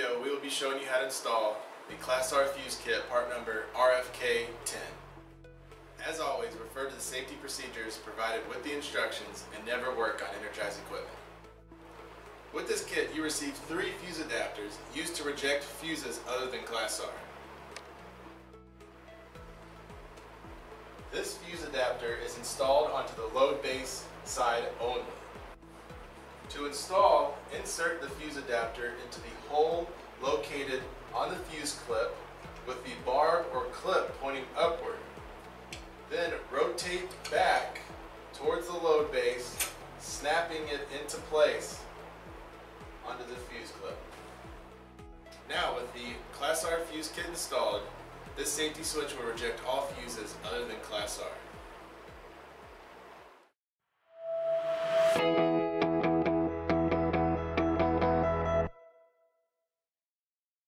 video, we will be showing you how to install the Class R fuse kit, part number RFK10. As always, refer to the safety procedures provided with the instructions and never work on energized equipment. With this kit, you receive 3 fuse adapters used to reject fuses other than Class R. This fuse adapter is installed onto the load base side only. To install, insert the fuse adapter into the hole located on the fuse clip with the barb or clip pointing upward. Then rotate back towards the load base, snapping it into place onto the fuse clip. Now with the Class R fuse kit installed, this safety switch will reject all fuses other than Class R.